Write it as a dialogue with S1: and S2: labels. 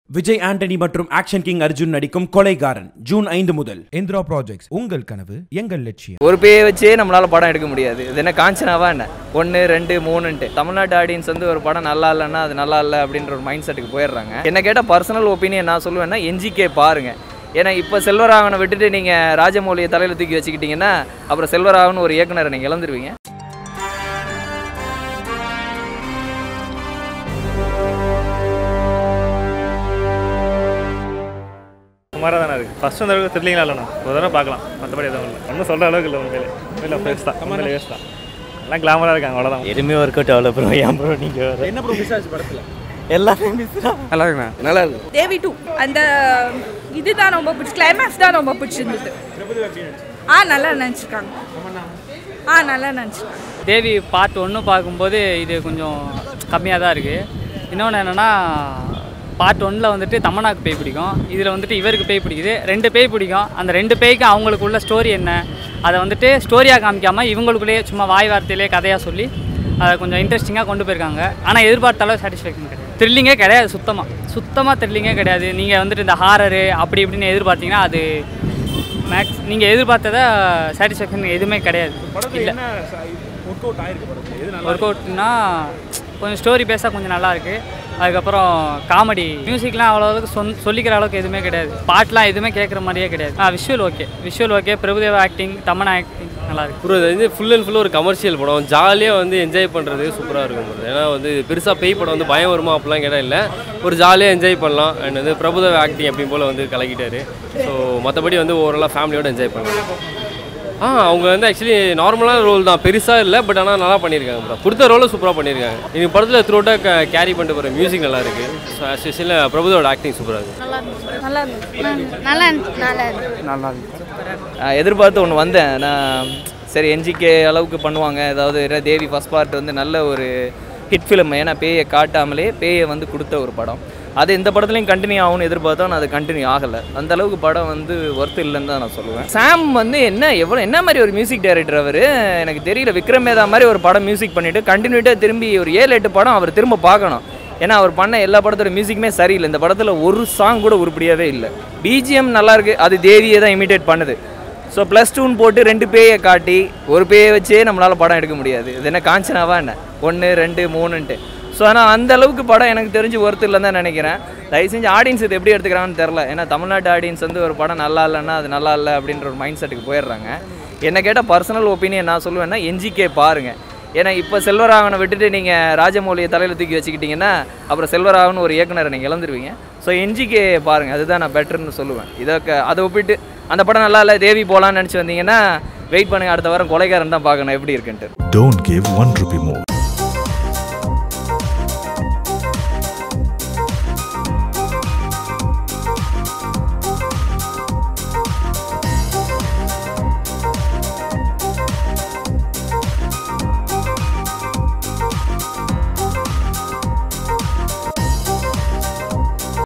S1: விஜய் ஆண்டனி மற்றும் action king Arjun நடிக்கும் கொலைகாரன் June 5 முதல். இந்திரா ப்ராஜெக்ட்ஸ், உங்கள் கனவு எங்கள் லட்சியம்.
S2: ஒரு பேயை வச்சே நம்மளால படம் எடுக்க முடியாது. இது என்ன காஞ்சனாவா என்ன 1 2 3ன்ட்டு தமிழ்நாட்டு ஆடியன்ஸ் வந்து ஒரு படம் நல்லா இல்லைன்னா அது நல்லா இல்லை அப்படின்ற ஒரு மைண்ட் செட்டுக்கு போயிடுறாங்க. என்ன கேட்டால் பர்சனல் ஒப்பீனியன் நான் சொல்லுவேன்னா என்ஜிகே பாருங்க. ஏன்னா இப்போ செல்வராகவனை விட்டுட்டு நீங்கள் ராஜமௌலியை தலையில் தூக்கி வச்சுக்கிட்டீங்கன்னா அப்புறம் செல்வராகவன் ஒரு இயக்குனரை நீங்கள் இழந்துருவீங்க.
S3: சுமாராக தானே இருக்குது. ஃபஸ்ட் அந்த அளவுக்கு தெரியலீங்களா இல்லைண்ணா ஒரு தடவை பார்க்கலாம், மற்றபடி எதுவும் இல்லை. ஒன்றும் சொல்கிற அளவுக்கு இல்லை. உண்மையிலே இல்லை வேஸ்ட் தான், உண்மையிலே வேஸ்ட் தான். எல்லாம் கிளாமராக இருக்காங்க, அவ்வளோதான்.
S4: எதுவுமே ஒர்க் அவுட் ஆகல ப்ரோ. ஏன் ப்ரோ நீங்கள்
S1: என்ன ப்ரோ மிஸ் ஆச்சு படத்தில்?
S4: எல்லாமே மிஸ் தான்.
S3: நல்லா இருக்குண்ணா, நல்லா இருக்கு.
S5: தேவி 2 அந்த இதுதான் ரொம்ப பிடிச்சி, கிளைமேக்ஸ் தான் ரொம்ப பிடிச்சிருந்தது. நல்லா நினச்சிருக்காங்க. நல்லா நினச்சிருக்காங்க.
S6: தேவி பார்ட் 1 பார்க்கும்போது இது கொஞ்சம் கம்மியாக தான் இருக்குது. இன்னொன்று என்னென்னா பார்ட் 1ல் வந்துட்டு தமன்னாக்கு பேய் பிடிக்கும், இதில் வந்துட்டு இவருக்கு பேய் பிடிக்குது. 2 பேய் பிடிக்கும். அந்த 2 பேய்க்கு அவங்களுக்குள்ள ஸ்டோரி என்ன அதை வந்துட்டு ஸ்டோரியாக காமிக்காமல் இவங்களுக்குள்ளேயே சும்மா வாய் வார்த்தையிலே கதையாக சொல்லி அதை கொஞ்சம் இன்ட்ரெஸ்டிங்காக கொண்டு போயிருக்காங்க. ஆனால் எதிர்பார்த்த அளவு சாட்டிஸ்ஃபேக்ஷன் கிடையாது. த்ரில்லிங்கே கிடையாது, சுத்தமாக த்ரில்லிங்கே கிடையாது. நீங்கள் வந்துட்டு இந்த ஹாரரு அப்படி இப்படின்னு எதிர்பார்த்தீங்கன்னா அது மேக்ஸ் நீங்கள் எதிர்பார்த்ததை சாட்டிஸ்ஃபேக்ஷன் எதுவுமே கிடையாது. இல்லை ஒர்க் அவுட்னா கொஞ்சம் ஸ்டோரி பேஸாக கொஞ்சம் நல்லாயிருக்கு. அதுக்கப்புறம் காமெடி மியூசிக்லாம் அவ்வளோவுக்கு சொல்லிக்கிற அளவுக்கு எதுவுமே கிடையாது. பாட்டெலாம் எதுவுமே கேட்குற மாதிரியே கிடையாது. Visual okay. Prabhudeva acting, Tamannaah acting நல்லாயிருக்கு.
S7: ப்ரோ இது ஃபுல் அண்ட் ஃபுல் ஒரு கமர்ஷியல் படம். ஜாலியாக வந்து என்ஜாய் பண்ணுறது சூப்பராக இருக்கும். ஏன்னா வந்து பெருசாக பேய் படம் வந்து பயம் வருமா அப்படிலாம் கேட்டால் இல்லை, ஒரு ஜாலியாக என்ஜாய் பண்ணலாம். அண்ட் வந்து பிரபுதேவா ஆக்டிங் எப்பயும் போல் வந்து கலக்கிட்டார். ஸோ மற்றபடி வந்து ஓவராலாக ஃபேமிலியோடு என்ஜாய் பண்ணலாம். அவங்க வந்து ஆக்சுவலி நார்மலான ரோல் தான், பெருசாக இல்லை. பட் ஆனால் நல்லா பண்ணியிருக்காங்க ப்ரோ. கொடுத்த ரோலை சூப்பராக பண்ணியிருக்காங்க. இந்த படத்தில் த்ரூட்டாக கேரி பண்ணிட்டு போகிற மியூசிக் நல்லா இருக்குது. ஸ்பெஷலில் பிரபுதோட ஆக்டிங் சூப்பராக
S2: இருக்குது. எதிர்பார்த்து ஒன்று வந்தேன் நான், சரி என்ஜிகே அளவுக்கு பண்ணுவாங்க ஏதாவது. தேவி ஃபஸ்ட் பார்ட் வந்து நல்ல ஒரு ஹிட் ஃபிலிம். ஏன்னா பேயை காட்டாமலே பேயை வந்து கொடுத்த ஒரு படம். அது இந்த படத்துலையும் கண்டினியூ ஆகும்னு எதிர்பார்த்தா நான் அது கண்டினியூ ஆகலை. அந்த அளவுக்கு படம் வந்து ஒர்த்து இல்லைன்னு தான் நான் சொல்லுவேன். சாம் வந்து என்ன மாதிரி ஒரு மியூசிக் டைரக்டர் அவர் எனக்கு தெரியல. விக்ரம் மேதா மாதிரி ஒரு படம் மியூசிக் பண்ணிவிட்டு கண்டினியூட்டாக திரும்பி ஒரு 7-8 படம் அவர் திரும்ப பார்க்கணும். ஏன்னா அவர் பண்ண எல்லா படத்தோட மியூசிக்குமே சரியில்லை. இந்த படத்தில் ஒரு சாங் கூட உருப்படியாகவே இல்லை. பிஜிஎம் நல்லாயிருக்கு, அது தேவியை தான் இமிடேட் பண்ணுது. ஸோ +2 போட்டு 2 பேயை காட்டி ஒரு பேயை வச்சே நம்மளால் படம் எடுக்க முடியாது. இது என்ன காஞ்சனாவா என்ன 1 2 3ன்ட்டு. ஸோ ஆனால் அந்த அளவுக்கு படம் எனக்கு தெரிஞ்சு ஒர்த்து இல்லைன்னு தான் நினைக்கிறேன். தயவு செஞ்சு ஆடியன்ஸ் இது எப்படி எடுத்துக்கிறாங்கன்னு தெரில. ஏன்னா தமிழ்நாட்டு ஆடியன்ஸ் வந்து ஒரு படம் நல்லா இல்லைன்னா அது நல்லா இல்லை அப்படின்ற ஒரு மைண்ட் செட்டுக்கு போயிடுறாங்க. என்ன கேட்டால் பர்சனல் ஒப்பீனியன் நான் சொல்லுவேன்னா என்ஜிகே பாருங்கள். ஏன்னா இப்போ செல்வராகவனை விட்டுட்டு நீங்கள் ராஜமௌலியை தலையில் தூக்கி வச்சுக்கிட்டிங்கன்னா அப்புறம் செல்வராகவன் ஒரு இயக்குனரை நீங்கள் இழந்துருவீங்க. ஸோ என்ஜிகே பாருங்கள், அதுதான் நான் பெட்டர்னு சொல்லுவேன். அதை ஒப்பிட்டு அந்த படம் நல்லா இல்லை தேவி போகலான்னு நினச்சி வந்தீங்கன்னா வெயிட் பண்ணுங்கள், அடுத்த வாரம் கொலைகாரன் தான் பார்க்கணும் எப்படி இருக்குன்ட்டு.
S8: Don't give 1 rupee more.